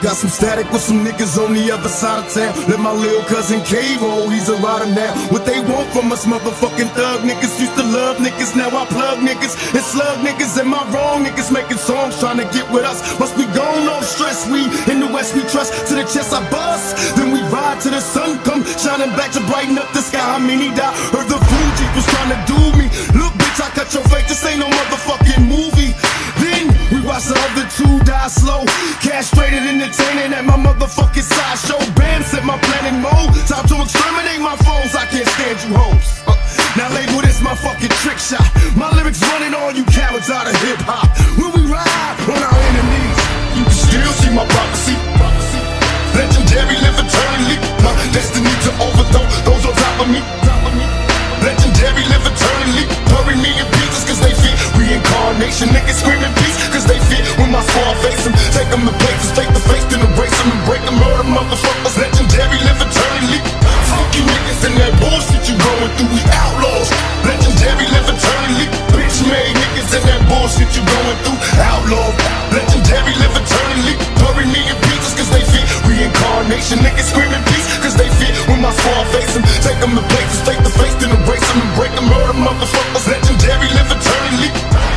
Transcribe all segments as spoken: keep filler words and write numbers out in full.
Got some static with some niggas on the other side of town. Let my little cousin K roll, he's a rider now. What they want from us motherfucking thug niggas. Used to love niggas, now I plug niggas and slug niggas. Am I wrong? Niggas making songs trying to get with us. Must be gone off stress. We in the West we trust. To the chest I bust, then we ride till the sun come shining back to brighten up the sky. I mean he died. Heard the Fuji was trying to do me. Look bitch, I cut your face. This ain't no motherfucking movie. Then we watch the other two die slow. Castrated, entertaining at my motherfucking sideshow. Bam, set my plan in mode. Time to exterminate my foes. I can't stand you hoes. Uh, now label this my fucking trick shot. My lyrics running all you cowards out of hip hop. When we ride on our enemies, you can still see my prophecy. Legendary, live eternally. My destiny to overthrow those on top of me. Legendary, live eternally. Bury me in pieces cause they fear reincarnation. Niggas screaming peace cause they fear when my squad face them. Take them to places, take the face, then erase them and break them. Murder motherfuckers, legendary, live eternally. Fuck you niggas and that bullshit you going through, we outlaws. Legendary, live eternally. Bitch made niggas and that bullshit you going through, outlaw. Legendary, live eternally. Bury me in pieces cause they fear reincarnation. Niggas screaming peace cause they fear when my squad face them. Take them to places, take the face, then erase them and break them. Murder motherfuckers, legendary, live eternally.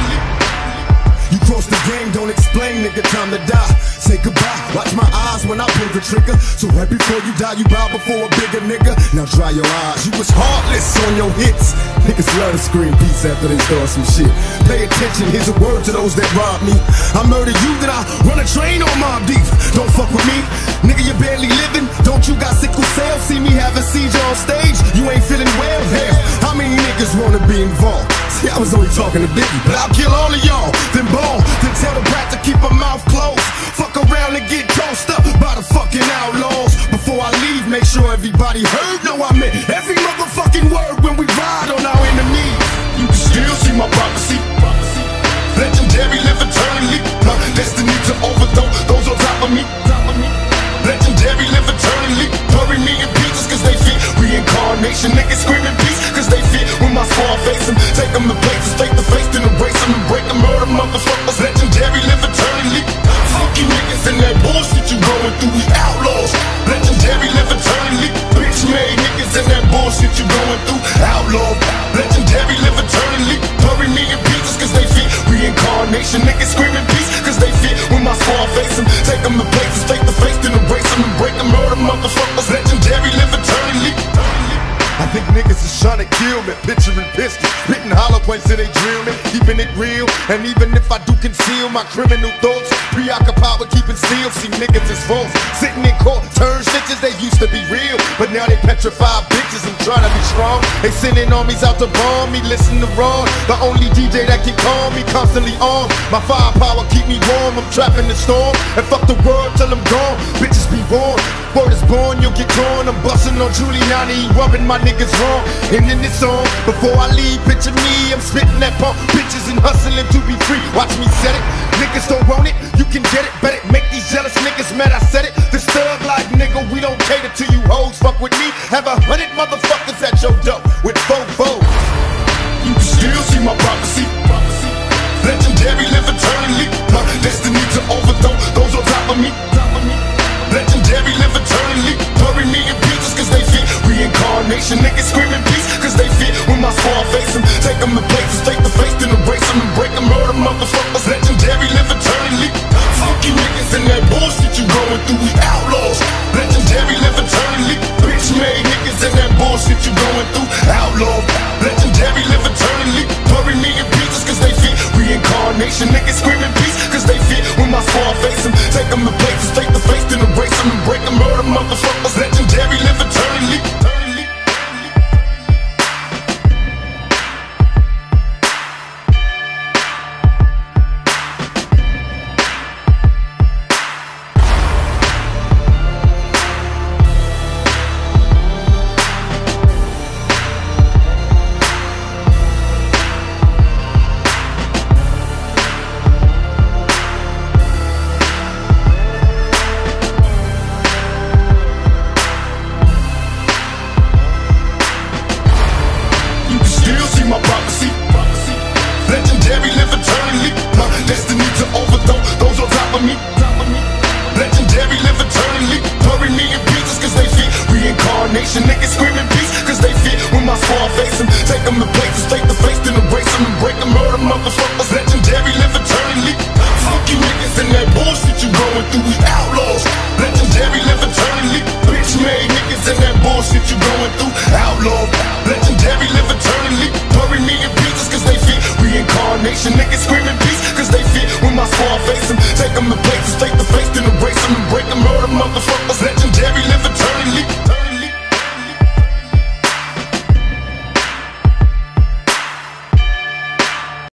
You cross the game, don't explain, nigga, time to die. Say goodbye, watch my eyes when I pull the trigger. So right before you die, you bow before a bigger nigga. Now dry your eyes, you was heartless on your hits. Niggas love to scream peace after they start some shit. Pay attention, here's a word to those that rob me. I murder you, then I run a train on Mob Deep. Don't fuck with me, nigga, you barely living. Don't you got sickle cell? See me have a seizure on stage, you ain't feeling well. Hell, how many niggas wanna be involved? See, I was only talking to Biggie, but I'll kill all of y'all. Then ball, then tell the brat to keep her mouth closed. Fuck around and get tossed up by the fucking outlaws. Before I leave, make sure everybody heard. No, I meant every motherfucking word when we ride on our enemies. You can still see my prophecy. Legendary, live eternally. My destiny to overthrow those on top of me. Legendary, live eternally. Bury me in pieces cause they fear reincarnation. Niggas screaming peace cause they fear when my squad face them. Take them to places, take the face, then erase them and break them. Murder motherfuckers, legendary, live eternally. Fuck you niggas and that bullshit you going through, we outlaws. Legendary, live eternally. Bitch made niggas and that bullshit you going through, outlaw. Legendary, live eternally. Bury me in pieces cause they fear reincarnation. Niggas screaming peace cause they fear when my squad face them. Take them to places, take the face, then erase them and break them. Murder motherfuckers, legendary, live eternally. I think niggas is trying to kill me, picturing pistols, spitting hollow points till they drill me, keeping it real. And even if I do conceal my criminal thoughts, preoccupied with keeping still, see niggas is false. Sitting in court, turn snitches, they used to be real, but now they petrified bitches and trying to be strong. They sending armies out to bomb me, listen to Ron, the only D J that can calm me, constantly on. My firepower keep me warm, I'm trapped in the storm, and fuck the world till I'm gone. Bitches be warned, word is born, you'll get torn. I'm busting on Giuliani, rubbing my niggas wrong. And in this song, before I leave, picture me, I'm spitting that pump, bitches and hustling to be free. Watch me set it, niggas don't want it, you can get it, bet it, make these jealous niggas mad, I said it. This thug life, nigga, we don't cater to you hoes. Fuck with me, have a hundred motherfuckers at your door with four foes. You can still see my prophecy. Legendary, live eternally. My destiny to overthrow those on top of me. Legendary, live eternally. Bury me in pieces cause they fear reincarnation. Niggas screaming peace cause they fear when my squad face them. Take them to places, take the face, then erase them and break them. Murder motherfuckers, legendary, live eternally. Fuck you niggas and that bullshit you going through, we outlaws. Legendary, live eternally. Bitch made niggas and that bullshit you going through, outlaw. Legendary, live eternally. Bury me in pieces cause they fear reincarnation. Niggas screaming peace cause they fear when my squad face them. Take them to places, take the face, then erase them and break them. Murder motherfuckers, legendary, live eternally. Reincarnation, niggas screaming peace, cause they fit when my squad face them. Take them to places, face to face, then erase them and break them. Murder motherfuckers, legendary, live eternally. Fuck you niggas and that bullshit you going through, we outlaws. Legendary, live eternally. Bitch made niggas and that bullshit you going through, outlaw. Legendary, live eternally. Bury me in pieces cause they fit. Reincarnation, niggas screaming peace, cause they fit when my squad face them. Take them to places, face to face, then erase them and break them. Murder motherfuckers.